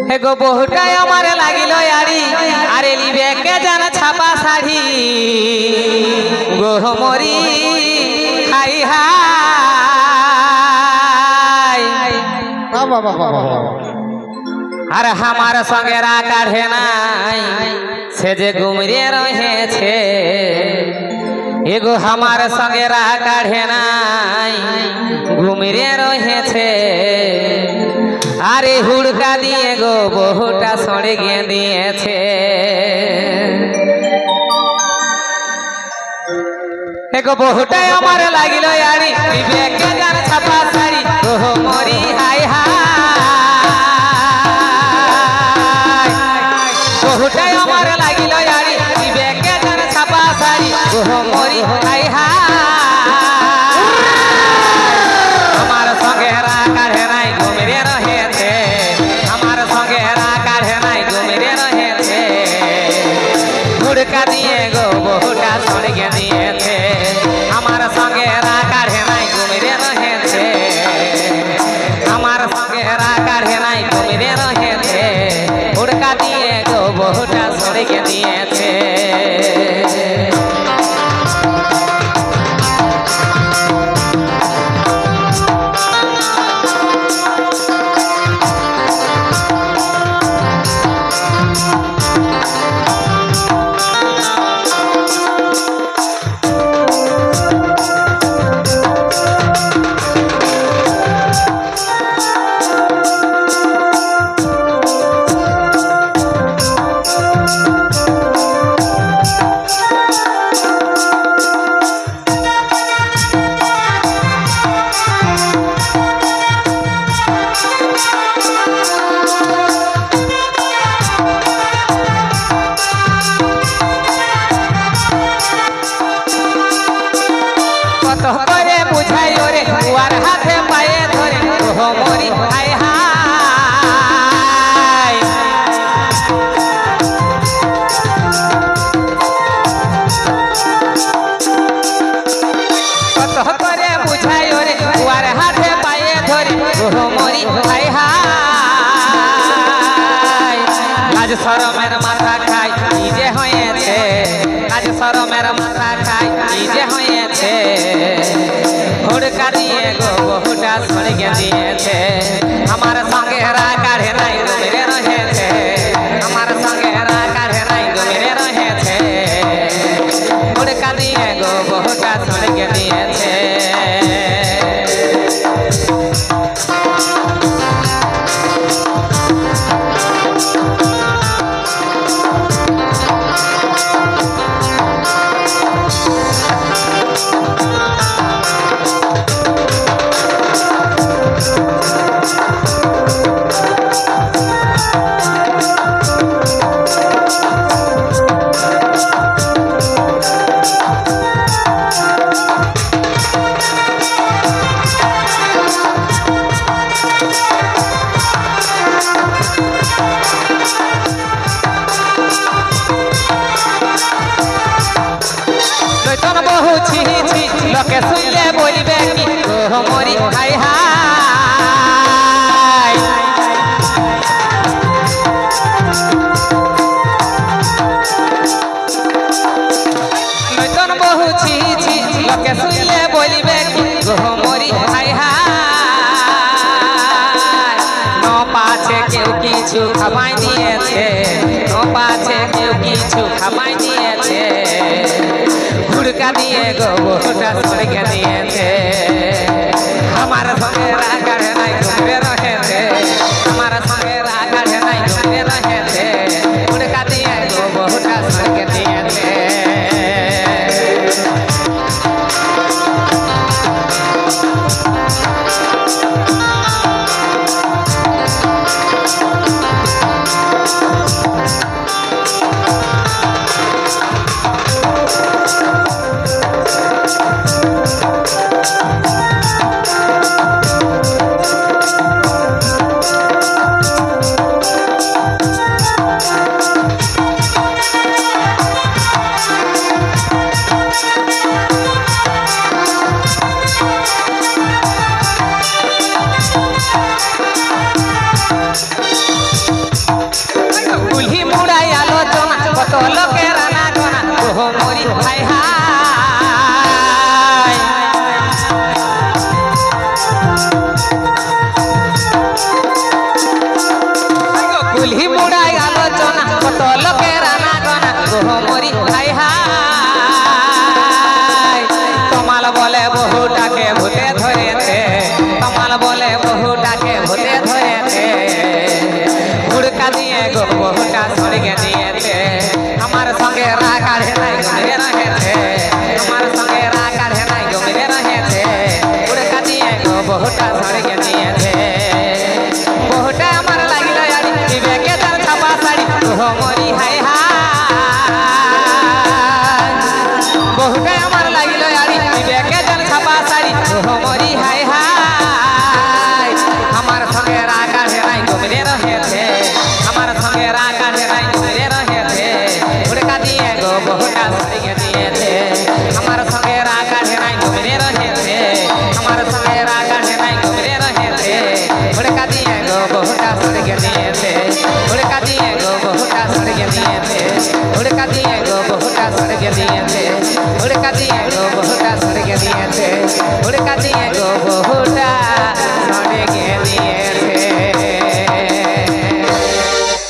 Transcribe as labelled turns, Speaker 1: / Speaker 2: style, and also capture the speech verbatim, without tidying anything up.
Speaker 1: एगो बहुटा हमारे लागिलो यारी अरे लिबे के जाना छापा साड़ी गो मोरी हाई हाय अरे हमारे संगे रा काढ़े नाई से जे घुमरे रहे छे एगो हमारे संगे रा काढ़े नाई घुमरे रहे छे अरे हुड़का दिए गो बहुटा सड़े गे दिए छे एगो बहुटा हमारे लागिलो यारी विवेक के जान छपा साड़ी ओहो मोरी हाय हाय बहुटा हमारे लागिलो यारी विवेक के जान छपा साड़ी ओहो मोरी हाय हाय हमारे संगे रा काढ़े नाई घुमरे रहे थे हमारे संगे रा काढ़े नाई घुमरे रहे थे हुड़का दिए गो बहुटा सड़ के दिए थे हमारे संगे रा काढ़े नाई घुमरे रहे थे हमारे संगे रा काढ़े नाई घुमरे रहे थे हुड़का दिए गो बहुटा सड़ के दिए थे आज सर मेरा माथा खाई जे होए छे आज सर मेरा माथा खाई जे होए छे हुड़का दिए गो बहुटा सड़ के दिए छे हमारे संगे रा काढ़े नाई घुमरे रहे छे हमारे संगे रा काढ़े नाई घुमरे रहे छे हुड़का दिए गो बहुटा सड़ के दिए छे लोके सुनले बोलबे कि ओहो मोरी हाय हाय नतन बहु छी छी लोके सुनले बोलबे कि ओहो मोरी हाय हाय नो पाछे केउ किछु खमाई दिए छे नो पाछे केउ किछु खमाई दिए छे हुड़का दिए गो बहुटा सड़ के दिए थे हमारे संगे रा काढ़े नाई घुमरे रहे थे हमारे संगे रा काढ़े नाई घुमरे रहे थे हुड़का दिए गो बहुटा सड़ के दिए थे छोड़ के दिए थे हमारे संगे राह काढ़े नहीं घूमते रहे थे हमारे संगे राह काढ़े नहीं घूमते रहे थे उड़का दिए गो बहुटा छोड़ के दिए थे बहुटा हमार लागिला यारी दिवे के दर छपा साड़ी हो मोरी हाय हाय बहुटा हमार लागिला यारी दिवे के दर छपा साड़ी हो मोरी हाय हाय हमार संगे राह काढ़े नहीं घूमते रहे थे हमार संगे राह काढ़े नहीं घूमते रहे थे उड़का दिए गो बहुटा छोड़ के दिए थे हमार संगे राह काढ़े नहीं घूमते रहे थे हमार संगे राह काढ़े नहीं घूमते रहे थे उड़का दिए गो बहुटा छोड़ के दिए थे उड़का दिए गो बहुटा छोड़ के दिए थे उड़का दिए गो बहुटा छोड़ के दिए थे उड़का दिए गो बहुटा छोड़ के दिए थे उड़का दिए